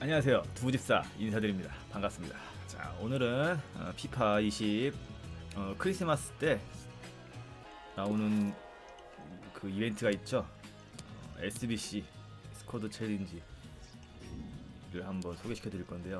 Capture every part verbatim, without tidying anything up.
안녕하세요, 두부집사 인사드립니다. 반갑습니다. 자, 오늘은 어, 피파 이십 어, 크리스마스 때 나오는 그 이벤트가 있죠. 어, 에스비씨 스쿼드 챌린지를 한번 소개시켜 드릴 건데요.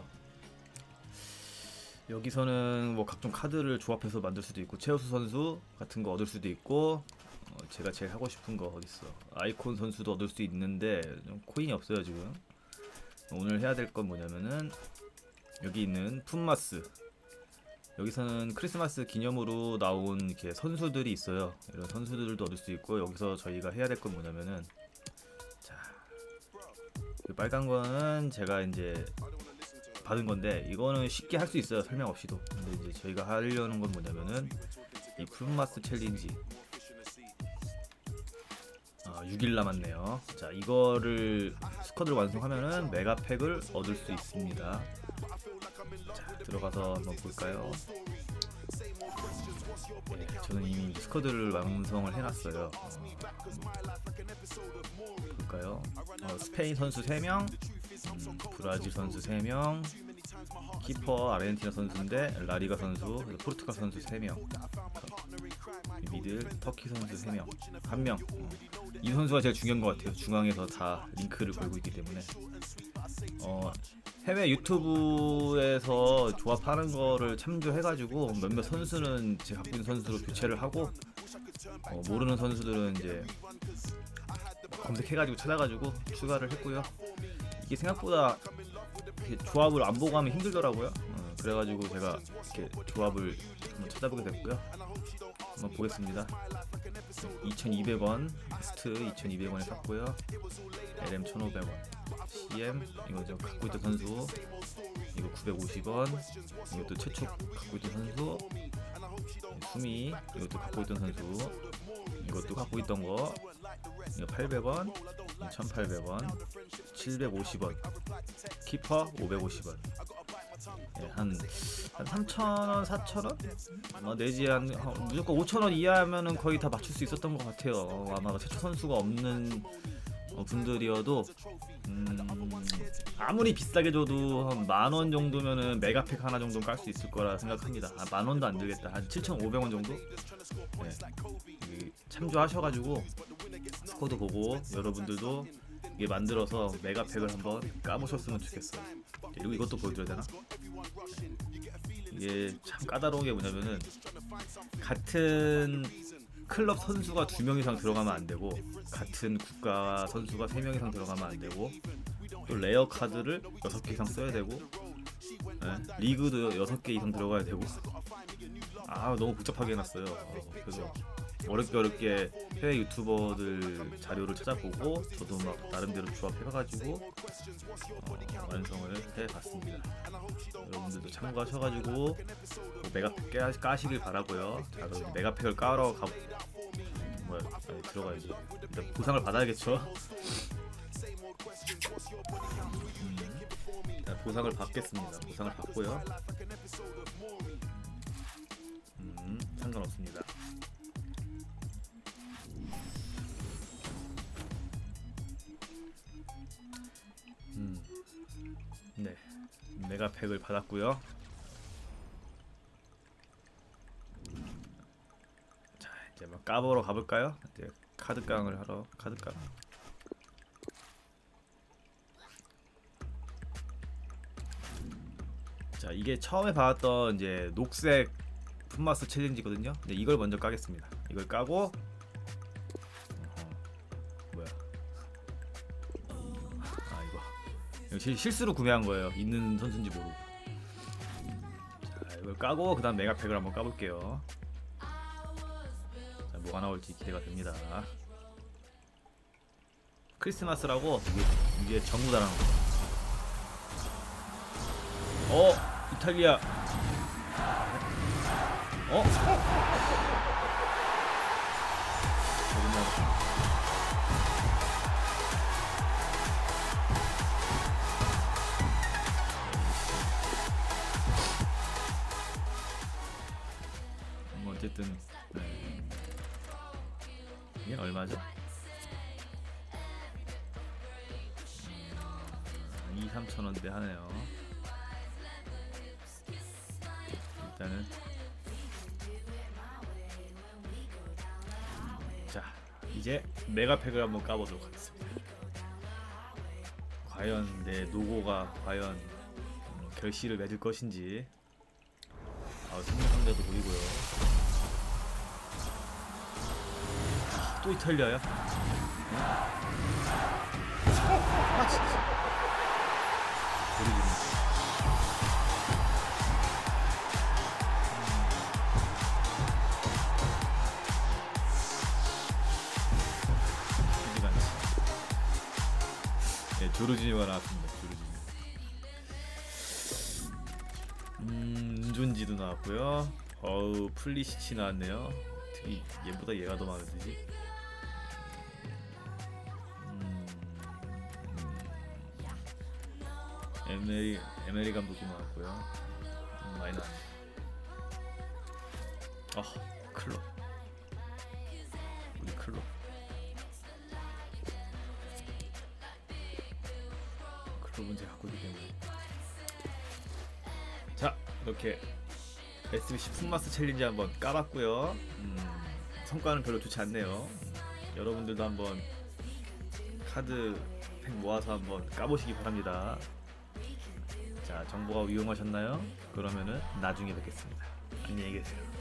여기서는 뭐 각종 카드를 조합해서 만들 수도 있고, 최우수 선수 같은 거 얻을 수도 있고, 어, 제가 제일 하고 싶은 거 어딨어, 아이콘 선수도 얻을 수 있는데 코인이 없어요 지금. 오늘 해야 될 건 뭐냐면은 여기 있는 푼마스, 여기서는 크리스마스 기념으로 나온 이렇게 선수들이 있어요. 이런 선수들도 얻을 수 있고, 여기서 저희가 해야 될 건 뭐냐면은, 자, 그 빨간 거는 제가 이제 받은 건데, 이거는 쉽게 할 수 있어요, 설명 없이도. 근데 이제 저희가 하려는 건 뭐냐면은 이 푼마스 챌린지, 육 일 남았네요. 자, 이거를 스쿼드를 완성하면은 메가팩을 얻을 수 있습니다. 자, 들어가서 한번 볼까요? 네, 저는 이미 스쿼드를 완성을 해놨어요. 어, 볼까요? 어, 스페인 선수 세 명, 음, 브라질 선수 세 명, 키퍼 아르헨티나 선수인데 라리가 선수, 포르투갈 선수 세 명, 미들 터키 선수 세 명, 한 명. 어, 이 선수가 제일 중요한 것 같아요. 중앙에서 다 링크를 걸고 있기 때문에. 어, 해외 유튜브에서 조합하는 거를 참조해가지고 몇몇 선수는 제가 갖고 있는 선수로 교체를 하고, 어, 모르는 선수들은 이제 검색해가지고 찾아가지고 추가를 했고요. 이게 생각보다 조합을 안 보고 하면 힘들더라고요. 어, 그래가지고 제가 이렇게 조합을 한번 찾아보게 됐고요. 한번 보겠습니다. 이천이백 원, 스트 이천이백 원에 샀고요. 엘엠 천오백 원, 씨엠 이거 저 갖고 있던 선수 이거 구백오십 원, 이것도 최초 갖고 있던 선수, 수미 이것도 갖고 있던 선수, 이것도 갖고 있던 거, 이거 팔백 원, 천팔백 원, 칠백오십 원, 키퍼 오백오십 원. 예, 한, 한 삼천 원, 사천 원? 어, 내지 한, 어, 무조건 오천 원 이하면은 거의 다 맞출 수 있었던 것 같아요. 어, 아마 최초 선수가 없는 어, 분들이어도, 음, 아무리 비싸게 줘도 한 만 원 정도면은 메가팩 하나 정도 깔 수 있을 거라 생각합니다. 아, 만 원도 안 들겠다. 한 칠천오백 원 정도? 네, 참조하셔가지고 스코어도 보고 여러분들도 이게 만들어서 메가팩을 한번 까보셨으면 좋겠어요. 그리고 이것도 보여줘야 되나? 이게 참 까다로운 게 뭐냐면은, 같은 클럽 선수가 두 명 이상 들어가면 안 되고, 같은 국가 선수가 세 명 이상 들어가면 안 되고, 또 레어 카드를 여섯 개 이상 써야 되고, 네, 리그도 여섯 개 이상 들어가야 되고, 아 너무 복잡하게 해놨어요. 어, 그래서 어렵게 어렵게 해외 유튜버들 자료를 찾아보고 저도 막 나름대로 조합해가지고 어, 완성을 해봤습니다. 여러분들도 참고하셔가지고 뭐 메가팩 까시길 바라고요. 자, 그럼 메가팩을 까러 가. 뭐야? 아니, 들어가야지. 일단 보상을 받아야겠죠. 음, 일단 보상을 받겠습니다. 보상을 받고요. 음, 상관없습니다. 음, 네, 메가팩을 받았고요. 자, 이제 막 까보러 가볼까요? 이제 카드깡을 하러. 카드깡. 자, 이게 처음에 받았던 이제 녹색 푼마스 챌린지거든요. 근데 이걸 먼저 까겠습니다. 이걸 까고, 뭐야? 아, 이거 이거 실, 실수로 구매한 거예요. 있는 선수인지 모르고. 자, 이걸 까고 그다음 메가팩을 한번 까볼게요. 자, 뭐가 나올지 기대가 됩니다. 크리스마스라고 이게 전부 다라는 거. 어, 이탈리아. 어? 뭐 어쨌든 네. 이게 얼마죠? 이, 삼천 원대 하네요. 일단은 자, 이제 메가팩을 한번 까보도록 하겠습니다. 과연 내 노고가 과연 음, 결실을 맺을 것인지. 아, 생명 상자도 보이고요. 아, 또 이탈리아야? 응? 아 진짜. 모르겠네. 네, 조르지뉴가 나왔습니다. 조르지뉴. 음, 은존지도 나왔고요. 어우, 플리시치 나왔네요. 특히 얘보다 얘가 더 마음에 들지. 음, 음, 에메리 에메리 감독도 나왔고요. 음, 많이 나왔네. 아, 클럽. 우리 클럽. 클럽은 제가 갖고 있기 때문에. 자, 이렇게 에스비씨 풋마스 챌린지 한번 까봤고요. 음, 성과는 별로 좋지 않네요. 음, 여러분들도 한번 카드 팩 모아서 한번 까보시기 바랍니다. 자, 정보가 유용하셨나요? 그러면은 나중에 뵙겠습니다. 안녕히 계세요.